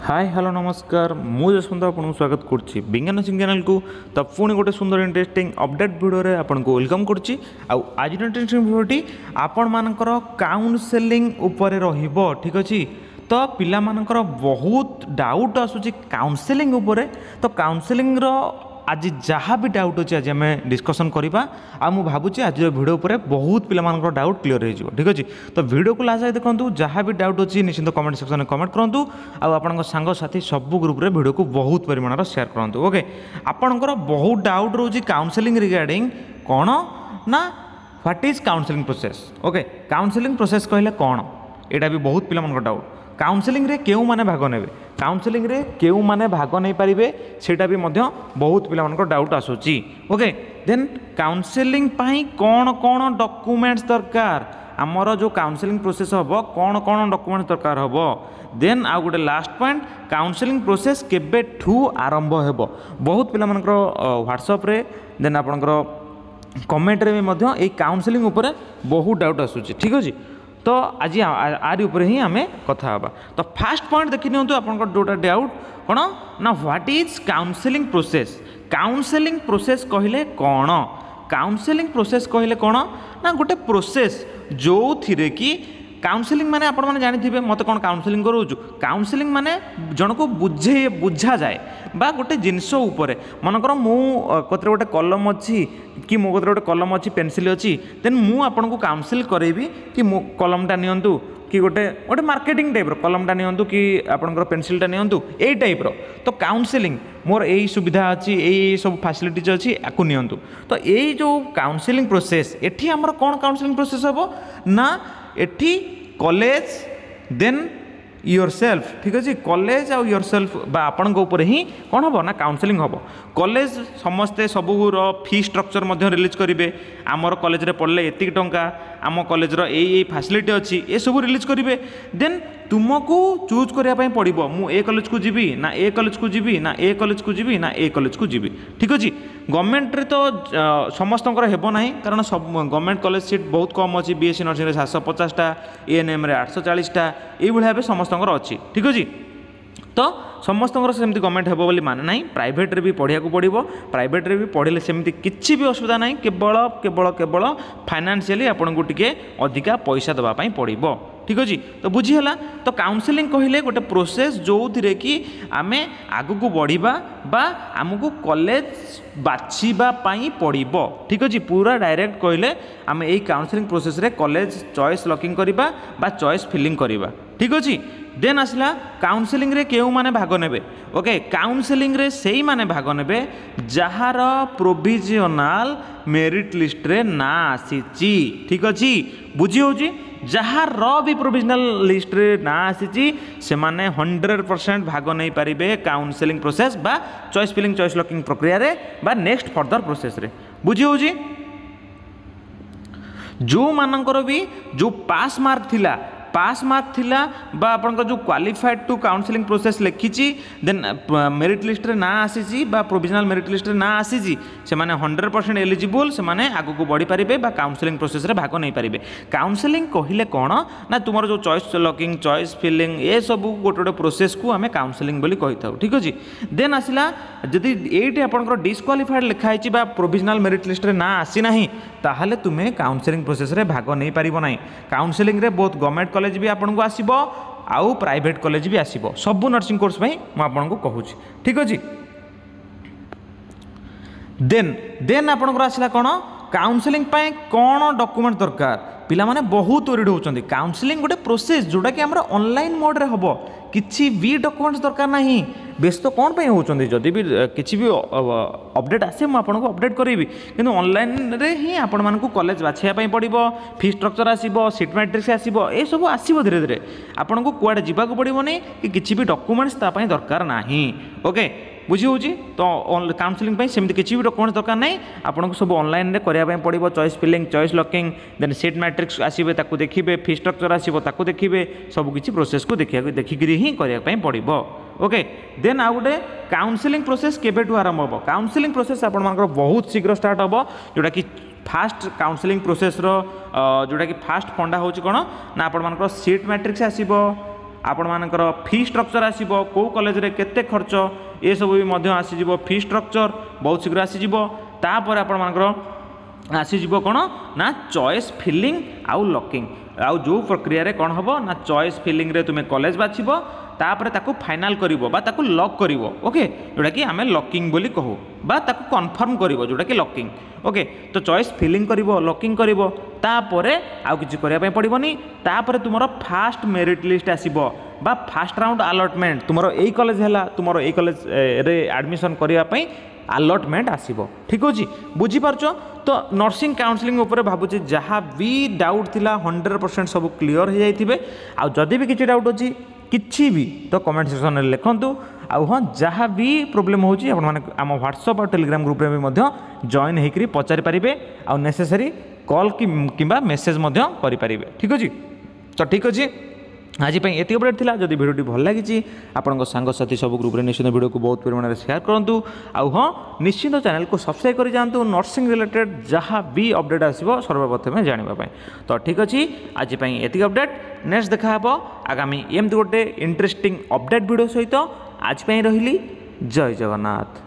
Hi hello नमस्कार मु जसवंत आपको स्वागत करुच्ची विज्ञान सिंह चैनल को। तो पुणी गोटे सुंदर इंटरेस्टिंग अपडेट भिडियो आपको वेलकम करुच्ची। आज इंटरेस्टिंग भिडियोटी आपण मानकर काउनसेलिंग उपरे रहिबो। ठीक अच्छे। तो पिला मानकर बहुत डाउट आसूची काउनसेलिंग उपरे। तो काउनसेलिंग रो आज जहाँ भी डाउट अच्छे आज आम डिस्कसन करवा आ मु भावुची आज वीडियो पर बहुत पिला मानकर डाउट क्लियर हो। ठीक अच्छे। तो वीडियो को लास्ट देखो जहाँ भी डाउट अच्छी निश्चित कमेंट सेक्शन में कमेंट करूँ। आपण सांग साथी सब ग्रुप रे वीडियो को बहुत परिमाण शेयर करूँ। ओके आपणकर बहुत डाउट रोज काउनसेलिंग रिगार्डिंग कौन ना what is counselling process. Okay counselling process कहले कौन यहाँ भी बहुत पिला मानकर डाउट। काउनसेलिंग रे केउ माने भाग नेबे काउनसेलिंग रे केउ माने भाग नहीं पारिबे सेटा भी मध्य बहुत पिला मानकर डाउट आसुची। ओके देन काउनसेलिंग पाई कौन कौन डॉक्यूमेंट्स दरकार आमर जो काउनसेलिंग प्रोसेस हम कौन कौन डॉक्यूमेंट्स दरकार हम। देन आउ गोटे लास्ट पॉइंट काउनसेलिंग प्रोसेस केबे ठू आरंभ हेबो। बहुत पिला मानकर व्हाट्सएप रे देन आपनकर कमेंट रे भी मध्य ए काउनसेलिंग ऊपर बहुत डाउट आसुची। ठीक अछि। तो आज आरी ऊपर ही आम कथा हाँ। तो फास्ट पॉइंट देखी नियंतु आपनकर जोटा डाउट कौन ना what is counselling process. Counselling process कहले कौन काउनसेलिंग प्रोसेस कहले कौन ना गोटे प्रोसेस जो थिरे कि काउनसेलिंग माने आपण माने जानि थिबे मते कोन काउनसेलिंग करूछु। काउनसेलिंग माने जन को बुझा जाए बा गोटे जिनस उपरे मनकर मु कतरे गोटे कलम अच्छी कि मो कतरे गोटे कलम अच्छी पेंसिल अच्छी देन मु आपन को काउनसेल करेबी कि मो कलमटा नियंतु कि गोटे गोटे मार्केटिंग टाइप रो कलमटा नियंतु कि आपनकर पेंसिलटा नियंतु एई टाइप रो। तो काउनसेलिंग मोर एई सुविधा अच्छी एई सब फैसिलिटीज अच्छी आकु नियंतु। तो एई जो काउनसेलिंग प्रोसेस एठी हमर कोन काउनसेलिंग प्रोसेस हबो ना एठी कॉलेज देन योरसेल्फ। ठीक अच्छे। कॉलेज आउ योरसेल्फ बा आपण ऊपर ही कौन हम ना काउनसेलिंग हम। कॉलेज समस्ते सबूर फी स्ट्रक्चर मध्य रिलीज करेंगे आमर कॉलेज रे पढ़ले एतिक टंका आम कॉलेज रो ए फैसिलिटी अच्छी ए सब रिलीज करेंगे। देन तुमको चूज करने पड़ो मु ए कॉलेज को जीवी ना ए कॉलेज को जीवी ना ए कॉलेज को जीवी ना ए कॉलेज को जीवी। ठीक अच्छे। गवर्नमेंट रे तो समस्त हेब ना कारण सब गवर्नमेंट कॉलेज सीट बहुत कम अच्छी बीएससी नर्सिंग 750टा एएनएम रे 840टा ये भाव समस्त अच्छी। ठीक अच्छे। तो समस्त सेमती गवर्नमेंट हेबो बोली माने नहीं प्राइवेट रे भी पढ़िया को पड़ो प्राइवेट रे भी पढ़ले सेमती किछि भी असुविधा नहीं केवल केवल केवल फाइनेंशियली आपन को टिके अधिका पैसा दबा पई पड़िबो। ठीक अच्छे। तो बुझीगला। तो काउनसेलिंग कहले गोटे प्रोसेस जो थिरे कि आमे आगु को बढ़िबा बा आमको कॉलेज बाछिबा पई पड़िबो। ठीक अच्छे। पूरा डायरेक्ट कहले आमे एई काउनसेलिंग प्रोसेस रे कॉलेज चॉइस लॉकिंग करिबा बा चॉइस फिलिंग करिबा। ठीक अच्छे। देन आसला काउनसेलिंग रे केउ माने भाग नेबे। ओके काउनसेलिंग रे सेई माने भाग नेबे जहार प्रोविजनल मेरिट लिस्ट रे ना आसीची। ठीक अच्छे। बुझी होची जहार भी प्रोविजनल लिस्ट रे ना आसीची से माने 100% भाग नहीं पारिबे काउनसेलिंग प्रोसेस बा चॉइस फिलिंग चॉइस लॉकिंग प्रक्रिया रे बा नेक्स्ट फर्दर प्रोसेस रे। बुझी होची जो मानकर भी जो पास मार्क थिला बा आपन जो क्वालिफाइड टू काउनसेलिंग प्रोसेस लिखिची देन मेरिट लिस्ट रे ना आसीची बा प्रोविजनल मेरिट लिस्ट रे ना आसीची से माने 100% एलिजिबल से माने आगु को बढ़ी पारिबे बा काउनसेलिंग प्रोसेस रे भाग नहीं पारिबे। काउनसेलिंग कहिले कोन ना तुमर जो चॉइस लॉकिंग चॉइस फिलिंग ए सब गोटे गोटे प्रोसेस को आमे काउनसेलिंग बोली कहि थाउ। ठीक अछि। देन आसिला जदि एटी आपनकर डिस्क्वालिफाइड लिखाइची बा प्रोविजनल मेरिट लिस्ट रे ना आसी नाही ताहले तुमे काउनसेलिंग प्रोसेस रे भाग नहीं पारिबो नाही। काउनसेलिंग रे बहुत गवर्नमेंट कॉलेज भी आपन को आसीबो आउ प्राइवेट कॉलेज भी आसीबो सब नर्सिंग कोर्स भाई मु आपन को कहूची। ठीक अछि। देन आपन को आसिला कोन काउनसेलिंग पाए कोन डॉक्यूमेंट दरकार पिला माने बहुत ओरिड होचंदी। काउनसेलिंग गोटे प्रोसेस जोटा कि हमरा ऑनलाइन मोड रे हबो किछि भी डॉक्यूमेंट्स दरकार नाही। व्यस्त कौन पे होचंदी जदि भी किछि भी अपडेट आसे मु आपन को अपडेट करेबी किंतु ऑनलाइन रे ही आपन मान को कॉलेज बाछिया पई पड़िबो फी स्ट्रक्चर आसीबो सीट मैट्रिक्स आसीबो ए सब आसीबो धीरे धीरे आपन को कुआडे जिबा को पड़िबो नै कि किछि भी डॉक्यूमेंट्स ता पई दरकार नाही। ओके बुझी होची। तो काउनसेलिंग पई सेमति किछि भी डॉक्यूमेंट्स दरकार नै आपन को सब ऑनलाइन रे करिया पई पड़िबो choice filling choice locking then seat matrix आसीबे ताकू देखिबे फी स्ट्रक्चर आसीबो ताकू देखिबे सब किछि प्रोसेस को देखिकरी ही करिया पई पड़िबो। ओके देन आउ गोटे काउनसेलिंग प्रोसेस केबेठू आरंभ हम। काउनसेलिंग प्रोसेस आपण मानकर बहुत शीघ्र स्टार्ट हम जोटा कि फास्ट काउनसेलिंग प्रोसेस रो जोटा कि फास्ट फंडा होची कोन ना आपण मानकर सीट मैट्रिक्स आसीबो आपण मानकर फी स्ट्रक्चर आसीबो को कॉलेज रे केते खर्च ए सब भी मध्य आसीजिवो फी स्ट्रक्चर बहुत शीघ्र आसीजिवो तापर आपण मानकर आसीजिवो कोन ना चॉइस फिलिंग आउ लॉकिंग आउ जो प्रक्रिया रे कोन हबो ना चॉइस फिलिंग रे तुमे कॉलेज बाछिबो तापर ताकू फाइनल करिवो बा ताकू लॉक करिवो ओके जोटा कि आमे लॉकिंग बोली कहू बा ताकू कन्फर्म करिवो जोटा कि लॉकिंग ओके तो चॉइस फिलिंग करिवो लॉकिंग करिवो तापरे आउ किछि करिया पय पड़िबोनी तापरे तुमरो फास्ट मेरिट लिस्ट आसीबो बा फास्ट राउंड अलॉटमेंट तुमरो एई कॉलेज हैला तुमरो एई कॉलेज रे एडमिशन करिया पय अलॉटमेंट आसीबो ठीक होची बुझी पारछो तो नर्सिंग काउंसलिंग ऊपर भाबुची जहाँ भी डाउट थिला 100% सब क्लियर हो जाइथिबे आ जदी भी किछि डाउट अछि किछि भी तो कमेंट सेक्शन में लिखंतु आउ हाँ जहाँ भी प्रोब्लेम होची आपण माने आम व्हाट्सएप और टेलीग्राम ग्रुप रे भी मध्य जॉइन हेकरी पचारि पारिबे आ नेसेसरी कॉल किंबा मेसेज मध्य करि पारिबे ठीक अछि तो ठीक अछि आज ये अपडेट थिला जदि भिडियोटी भल लगी आपण सांगसाथी सब ग्रुप रे निश्चित वीडियो को बहुत परिमाण शेयर करूँ आउ हाँ निश्चित चैनल को सब्सक्राइब कर जातु नर्सिंग रिलेटेड जहाँ भी अपडेट आसो सर्वप्रथम जानापी तो ठीक अच्छे आज ये अपडेट नेक्स्ट देखा आगामी एमती गोटे इंटरेस्टिंग अपडेट वीडियो सहित आज रही जय जगन्नाथ।